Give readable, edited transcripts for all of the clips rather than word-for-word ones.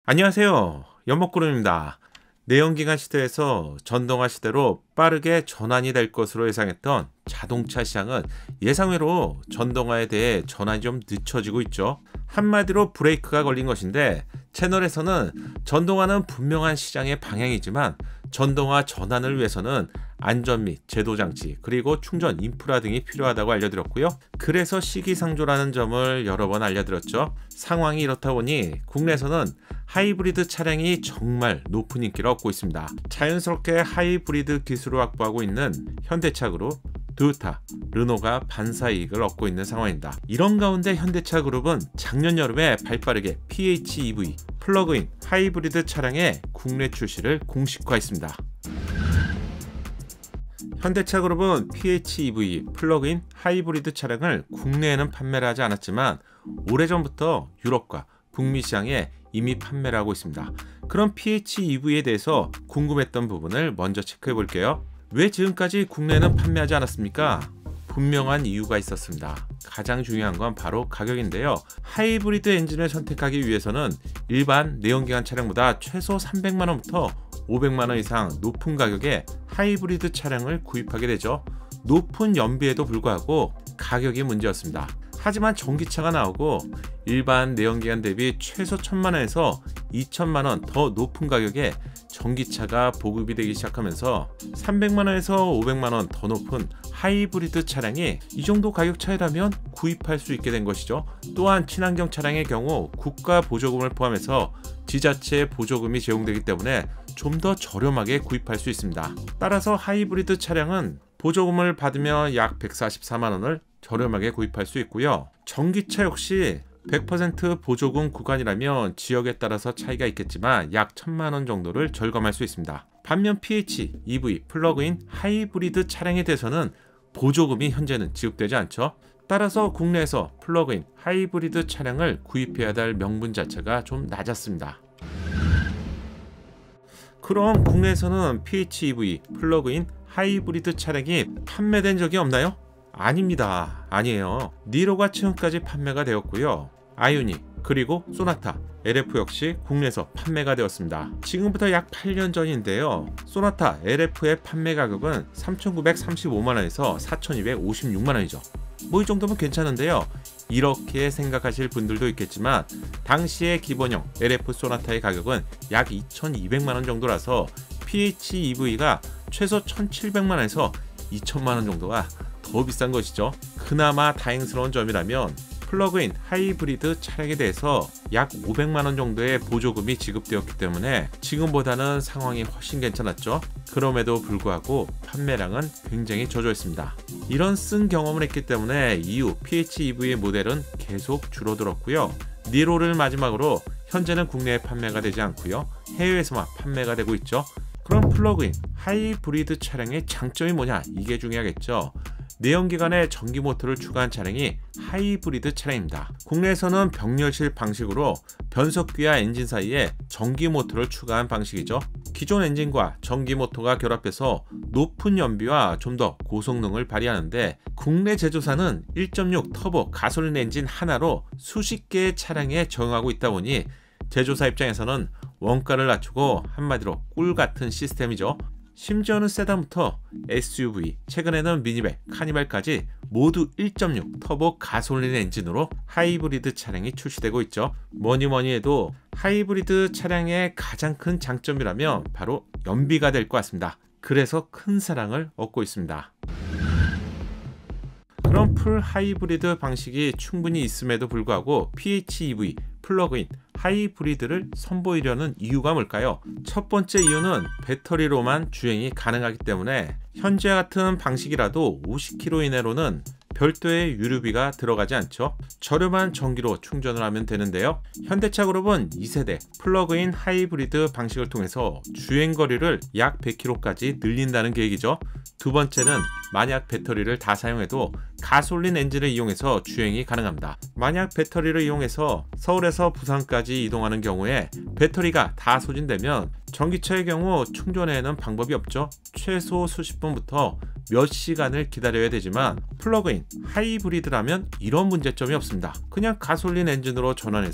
안녕하세요. 연목구름입니다. 내연기관 시대에서 전동화 시대로 빠르게 전환이 될 것으로 예상했던 자동차 시장은 예상외로 전동화에 대해 전환이 좀 늦춰지고 있죠. 한마디로 브레이크가 걸린 것인데, 채널에서는 전동화는 분명한 시장의 방향이지만 전동화 전환을 위해서는 안전 및 제도 장치, 그리고 충전 인프라 등이 필요하다고 알려드렸고요. 그래서 시기상조라는 점을 여러 번 알려드렸죠. 상황이 이렇다 보니 국내에서는 하이브리드 차량이 정말 높은 인기를 얻고 있습니다. 자연스럽게 하이브리드 기술을 확보하고 있는 현대차 그룹, 토요타, 르노가 반사이익을 얻고 있는 상황입니다. 이런 가운데 현대차 그룹은 작년 여름에 발빠르게 PHEV, 플러그인 하이브리드 차량의 국내 출시를 공식화했습니다. 현대차 그룹은 PHEV, 플러그인 하이브리드 차량을 국내에는 판매를 하지 않았지만 오래전부터 유럽과 북미 시장에 이미 판매를 하고 있습니다. 그럼 PHEV에 대해서 궁금했던 부분을 먼저 체크해 볼게요. 왜 지금까지 국내에는 판매하지 않았습니까? 분명한 이유가 있었습니다. 가장 중요한 건 바로 가격인데요. 하이브리드 엔진을 선택하기 위해서는 일반 내연기관 차량보다 최소 300만원부터 500만원 이상 높은 가격에 하이브리드 차량을 구입하게 되죠. 높은 연비에도 불구하고 가격이 문제였습니다. 하지만 전기차가 나오고 일반 내연기관 대비 최소 1000만원에서 2000만원 더 높은 가격에 전기차가 보급이 되기 시작하면서 300만원에서 500만원 더 높은 하이브리드 차량이 이 정도 가격 차이라면 구입할 수 있게 된 것이죠. 또한 친환경 차량의 경우 국가 보조금을 포함해서 지자체 보조금이 제공되기 때문에 좀 더 저렴하게 구입할 수 있습니다. 따라서 하이브리드 차량은 보조금을 받으며 약 144만원을 저렴하게 구입할 수 있고요. 전기차 역시 100% 보조금 구간이라면 지역에 따라서 차이가 있겠지만 약 1000만원 정도를 절감할 수 있습니다. 반면 PHEV, 플러그인 하이브리드 차량에 대해서는 보조금이 현재는 지급되지 않죠. 따라서 국내에서 플러그인 하이브리드 차량을 구입해야 할 명분 자체가 좀 낮았습니다. 그럼 국내에서는 PHEV, 플러그인 하이브리드 차량이 판매된 적이 없나요? 아닙니다. 아니에요. 니로가 최근까지 판매가 되었고요. 아이오닉, 그리고 소나타, LF 역시 국내에서 판매가 되었습니다. 지금부터 약 8년 전인데요. 소나타 LF의 판매 가격은 3,935만원에서 4,256만원이죠. 뭐 이 정도면 괜찮은데요. 이렇게 생각하실 분들도 있겠지만 당시의 기본형 LF 소나타의 가격은 약 2,200만원 정도라서 PHEV가 최소 1,700만원에서 2,000만원 정도가 더 비싼 것이죠. 그나마 다행스러운 점이라면 플러그인 하이브리드 차량에 대해서 약 500만원 정도의 보조금이 지급되었기 때문에 지금보다는 상황이 훨씬 괜찮았죠. 그럼에도 불구하고 판매량은 굉장히 저조했습니다. 이런 쓴 경험을 했기 때문에 이후 PHEV의 모델은 계속 줄어들었고요. 니로를 마지막으로 현재는 국내에 판매가 되지 않고요. 해외에서만 판매가 되고 있죠. 그럼 플러그인 하이브리드 차량의 장점이 뭐냐? 이게 중요하겠죠. 내연기관에 전기 모터를 추가한 차량이 하이브리드 차량입니다. 국내에서는 병렬실 방식으로 변속기와 엔진 사이에 전기 모터를 추가한 방식이죠. 기존 엔진과 전기 모터가 결합해서 높은 연비와 좀 더 고성능을 발휘하는데, 국내 제조사는 1.6 터보 가솔린 엔진 하나로 수십 개의 차량에 적용하고 있다 보니 제조사 입장에서는 원가를 낮추고 한마디로 꿀 같은 시스템이죠. 심지어는 세단부터 SUV, 최근에는 미니백, 카니발까지 모두 1.6 터보 가솔린 엔진으로 하이브리드 차량이 출시되고 있죠. 뭐니 해도 하이브리드 차량의 가장 큰 장점이라면 바로 연비가 될 것 같습니다. 그래서 큰 사랑을 얻고 있습니다. 그럼 풀 하이브리드 방식이 충분히 있음에도 불구하고 PHEV, 플러그인 하이브리드를 선보이려는 이유가 뭘까요? 첫 번째 이유는 배터리로만 주행이 가능하기 때문에 현재 같은 방식이라도 50km 이내로는 별도의 유류비가 들어가지 않죠. 저렴한 전기로 충전을 하면 되는데요. 현대차 그룹은 2세대 플러그인 하이브리드 방식을 통해서 주행거리를 약 100km까지 늘린다는 계획이죠. 두 번째는 만약 배터리를 다 사용해도 가솔린 엔진을 이용해서 주행이 가능합니다. 만약 배터리를 이용해서 서울에서 부산까지 이동하는 경우에 배터리가 다 소진되면 전기차의 경우 충전에는 방법이 없죠. 최소 수십 분부터 몇 시간을 기다려야 되지만 플러그인 하이브리드라면 이런 문제점이 없습니다. 그냥 가솔린 엔진으로 전환해서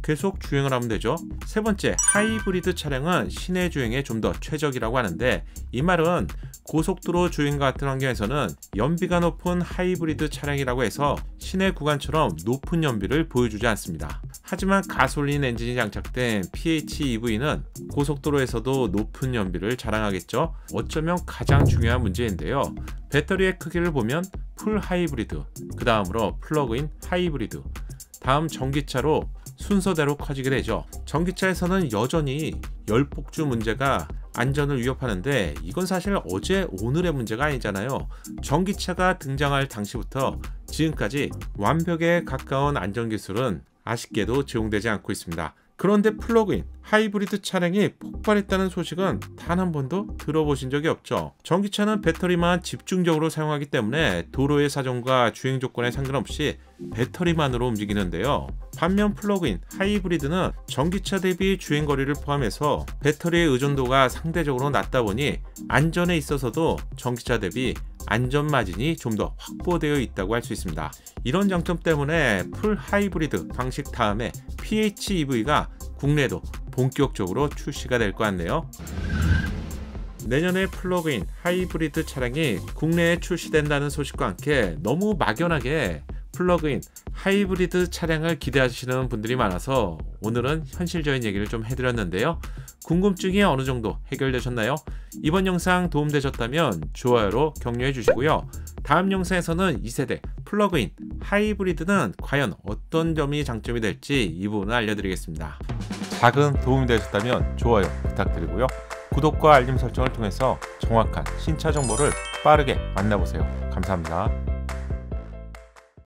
계속 주행을 하면 되죠. 세 번째, 하이브리드 차량은 시내 주행에 좀 더 최적이라고 하는데, 이 말은 고속도로 주행 같은 환경에서는 연비가 높은 하이브리드 차량이라고 해서 시내 구간처럼 높은 연비를 보여주지 않습니다. 하지만 가솔린 엔진이 장착된 PHEV는 고속도로에서도 높은 연비를 자랑하겠죠. 어쩌면 가장 중요한 문제인데요. 배터리의 크기를 보면 풀 하이브리드, 그 다음으로 플러그인 하이브리드, 다음 전기차로 순서대로 커지게 되죠. 전기차에서는 여전히 열폭주 문제가 안전을 위협하는데, 이건 사실 어제 오늘의 문제가 아니잖아요. 전기차가 등장할 당시부터 지금까지 완벽에 가까운 안전기술은 아쉽게도 제공되지 않고 있습니다. 그런데 플러그인 하이브리드 차량이 폭발했다는 소식은 단 한 번도 들어보신 적이 없죠. 전기차는 배터리만 집중적으로 사용하기 때문에 도로의 사정과 주행 조건에 상관없이 배터리만으로 움직이는데요. 반면 플러그인 하이브리드는 전기차 대비 주행거리를 포함해서 배터리의 의존도가 상대적으로 낮다 보니 안전에 있어서도 전기차 대비 안전 마진이 좀 더 확보되어 있다고 할 수 있습니다. 이런 장점 때문에 풀 하이브리드 방식 다음에 PHEV가 국내에도 본격적으로 출시가 될 것 같네요. 내년에 플러그인 하이브리드 차량이 국내에 출시된다는 소식과 함께 너무 막연하게 플러그인 하이브리드 차량을 기대하시는 분들이 많아서 오늘은 현실적인 얘기를 좀 해드렸는데요. 궁금증이 어느 정도 해결되셨나요? 이번 영상 도움되셨다면 좋아요로 격려해 주시고요. 다음 영상에서는 2세대 플러그인 하이브리드는 과연 어떤 점이 장점이 될지 이 부분을 알려드리겠습니다. 작은 도움이 되셨다면 좋아요 부탁드리고요. 구독과 알림 설정을 통해서 정확한 신차 정보를 빠르게 만나보세요. 감사합니다.